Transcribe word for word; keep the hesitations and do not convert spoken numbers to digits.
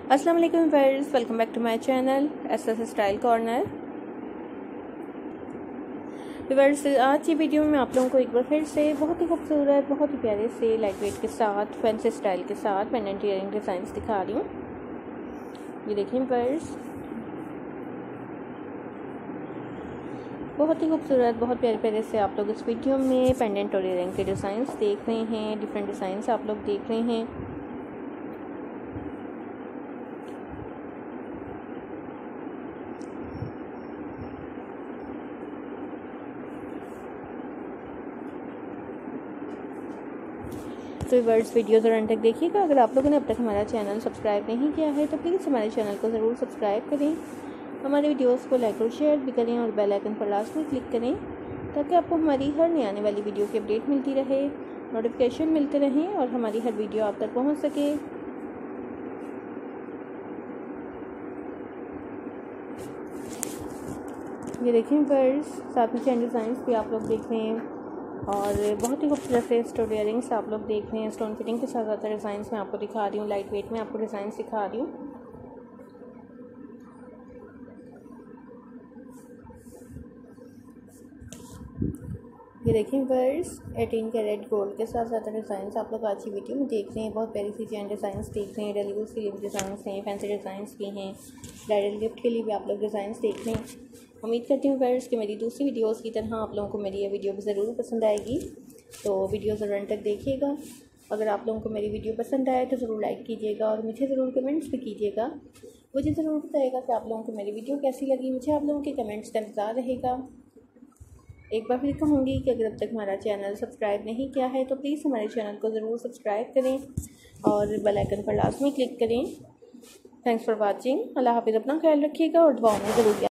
अस्सलाम वालेकुम viewers, welcome back to my channel S S style corner. Viewers, आज की वीडियो में आप लोगों को एक बार फिर से बहुत ही खूबसूरत, बहुत ही प्यारे से लाइट वेट के साथ, फैंसी स्टाइल के साथ पेंडेंट ईयरिंग डिज़ाइंस दिखा रही हूँ। ये देखिए व्यूअर्स, बहुत ही खूबसूरत, बहुत प्यारे प्यारे से आप लोग इस वीडियो में पेंडेंट और ईयरिंग के डिज़ाइंस देख रहे हैं। डिफरेंट डिज़ाइंस आप लोग देख रहे हैं। तो व्यूअर्स, वीडियो ज़रा अंत तक देखिएगा। अगर आप लोगों ने अब तक हमारा चैनल सब्सक्राइब नहीं किया है तो प्लीज़ हमारे चैनल को ज़रूर सब्सक्राइब करें, हमारे वीडियोस को लाइक और शेयर भी करें और बेल आइकन पर लास्ट में क्लिक करें ताकि आपको हमारी हर नई आने वाली वीडियो की अपडेट मिलती रहे, नोटिफिकेशन मिलते रहें और हमारी हर वीडियो आप तक पहुँच सके। ये देखें व्यूअर्स, साथ में चैन डिज़ाइंस भी आप लोग देख रहे हैं और बहुत ही खूबसूरत से स्टोन ईयरिंग्स आप लोग देख रहे हैं। स्टोन फिटिंग के साथ ज़्यादा डिज़ाइंस मैं आपको दिखा रही हूँ, लाइट वेट में आपको डिज़ाइंस दिखा रही हूँ। ये देखिए व्यूअर्स, अठारह कैरेट गोल्ड के साथ ज़्यादा डिज़ाइंस आप लोग आज की वीडियो में देख रहे हैं। बहुत प्यारी सी चैन डिज़ाइंस देख रहे हैं, डेली यूज़ के लिए भी डिज़ाइंस हैं, फैंसी डिज़ाइंस भी हैं, ब्राइडल गिफ्ट के लिए भी आप लोग डिज़ाइंस देख रहे हैं। उम्मीद करती हूँ व्यूअर्स कि मेरी दूसरी वीडियोस की तरह आप लोगों को मेरी ये वीडियो भी ज़रूर पसंद आएगी। तो वीडियो ज़रूर अंत तक देखिएगा। अगर आप लोगों को मेरी वीडियो पसंद आए तो ज़रूर लाइक कीजिएगा और मुझे ज़रूर कमेंट्स भी कीजिएगा। मुझे ज़रूर बताइएगा कि आप लोगों को मेरी वीडियो कैसी लगी। मुझे आप लोगों के कमेंट्स का इंतज़ार रहेगा। एक बार फिर कहूँगी कि अगर अब तक हमारा चैनल सब्सक्राइब नहीं किया है तो प्लीज़ हमारे चैनल को ज़रूर सब्सक्राइब करें और बेल आइकन पर लास्ट में क्लिक करें। Thanks for watching. अल्लाह हाफिज़। अपना ख्याल रखिएगा और दुआओं में ज़रूर